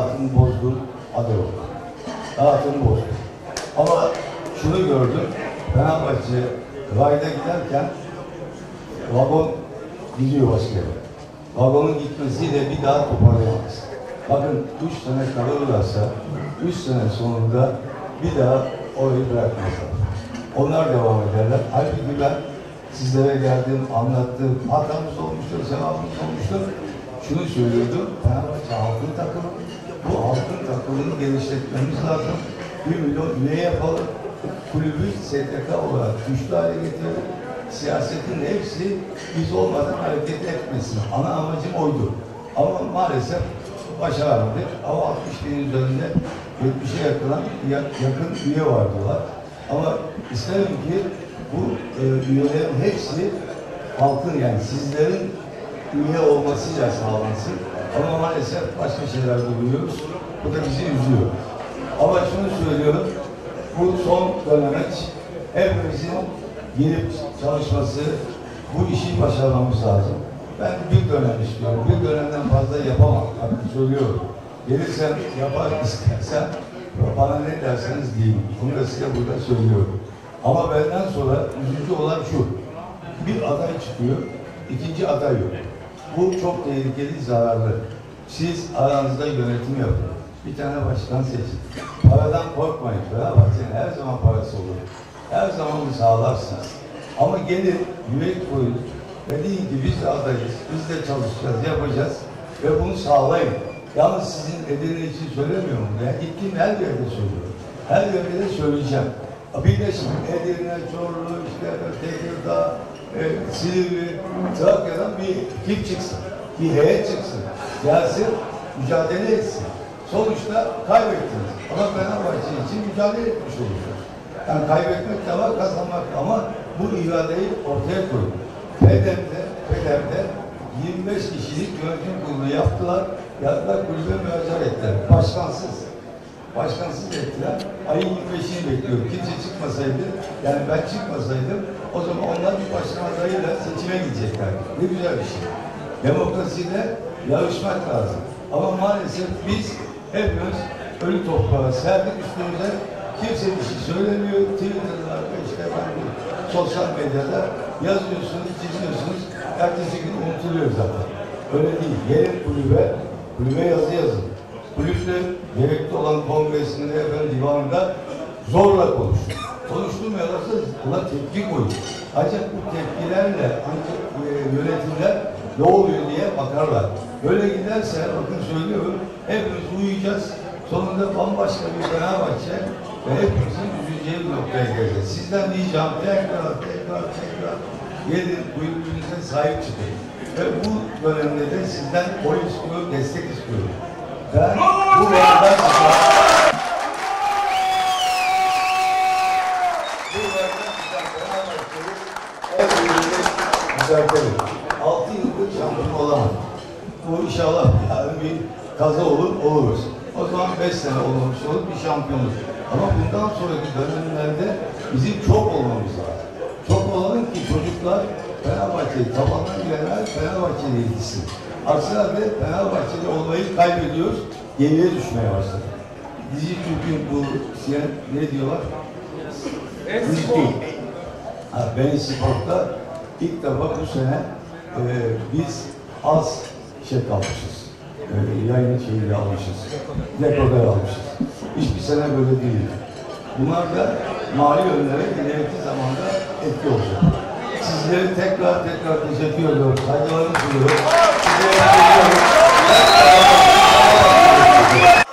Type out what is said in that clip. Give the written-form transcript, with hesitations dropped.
hayatını bozdun aday oldu. Hayatını bozdu. Ama şunu gördüm, Fenerbahçe rayda giderken vagon gidiyor başka yere. Vagonun gitmesiyle bir daha toparlayamaz. Bakın 3 sene kalırlarsa 3 sene sonunda bir daha orayı bırakmazlar. Onlar devam ederler. Halbuki ben sizlere geldim, anlattım. Hatamız olmuştur, sevabımız olmuştur. Şunu söylüyordum, Fenerbahçe halkın takımı. Bu halkın takımını genişletmemiz lazım. 1 milyon üye yapalım. Kulübü STK olarak güçlü hale getirelim. Siyasetin hepsi biz olmadan hareket etmesin. Ana amacım oydu. Ama maalesef başaramadık. Ama 60 binin üzerinde 70'e yakın üye vardılar. Ama isterim ki bu üyelerin hepsi halkın, yani sizlerin üye olmasıyla sağlansın. Ama maalesef başka şeyler duyuyoruz. Bu da bizi üzüyor. Ama şunu söylüyorum, bu son dönemeç hepimizin gelip çalışması, bu işi başarmamız lazım. Ben bir dönem istiyorum. Bir dönemden fazla yapamam. Tabii söylüyorum. Gelirsem yapar, istersen bana ne derseniz deyin. Bunu da size burada söylüyorum. Ama benden sonra üzücü olan şu. Bir aday çıkıyor, ikinci aday yok. Bu çok tehlikeli, zararlı. Siz aranızda yönetim yapın. Bir tane başkan seçin. Paradan korkmayın. Fenerbahçe'nin her zaman parası olur. Her zaman bunu sağlarsınız. Ama gelin, yürek koyun ve deyin ki biz de adayız, biz de çalışacağız, yapacağız ve bunu sağlayın. Yalnız sizin Edirne için söylemiyorum. Yani gittiğim her yerde söylüyorum. Her yerde de söyleyeceğim. Bir de şimdi Edirne, Çorlu, işte Tekirdağ, Silivri, Trakya'dan bir ekip çıksın, bir heyet çıksın, gelsin, mücadele etsin. Sonuçta kaybettiniz. Ama Fenerbahçe için mücadele etmiş olursunuz. Yani kaybetmek de var, kazanmak da, ama bu iradeyi ortaya koyun. Feder'de 25 kişilik yönetim kurulu yaptılar, kulübe müracaat ettiler. Başkansız ettiler. Ayın 25'ini bekliyor. Kimse çıkmasaydı, yani ben çıkmasaydım, o zaman onlar bir başkan adayıyla seçime gidecekler. Ne güzel bir şey. Demokrasiyle yarışmak lazım. Ama maalesef biz hepimiz ölü toprağa serdik üstümüze. Kimse bir şey söylemiyor. Twitter'da, işte sosyal medyada yazıyorsunuz, çiziyorsunuz. Ertesi gün unutuluyor zaten. Öyle değil. Gelin kulübe yazı yazın. Kulüple gerekli olan kongresinde, divanında zorla konuşun. Konuşturmuyorlarsa buna tepki koyun. Ancak bu tepkilerle yönetimler ne oluyor diye bakarlar. Böyle giderse, bakın söylüyorum, hepimiz uyuyacağız. Sonunda bambaşka bir Fenerbahçe ve hepimizin üzüleceği bir noktaya geleceğiz. Sizden diyeceğim tekrar gelin, kulübünüze sahip çıkın. Ve bu dönemde de sizden oy istiyorum, destek istiyorum. Ben bu yerden düzeltelim. 6 yıldır şampiyon olamadım. Bu inşallah yani bir kaza oluruz. O zaman 5 sene olmuş olur, bir şampiyonluk. Ama bundan sonraki dönemlerde bizim çok olmamız lazım. Çok olalım ki çocuklar Fenerbahçe'yi tabandan girenler Fenerbahçe'ye ilgisi. Aksi halde Fenerbahçe'de olmayı kaybediyoruz, geriye düşmeye başladı. Dijitürk'ün bu ne diyorlar? Dijitürk. Ben Sport'ta ilk defa bu sene biz az kalmışız. Yayın şeyiyle almışız. Dekoder almışız. Hiçbir sene böyle değil. Bunlar da mali yönlere ileriki zamanda etki olacak. Sizleri tekrar teşekkür ediyorum. Saygılarımı sunuyorum. Sizleri seviyorum.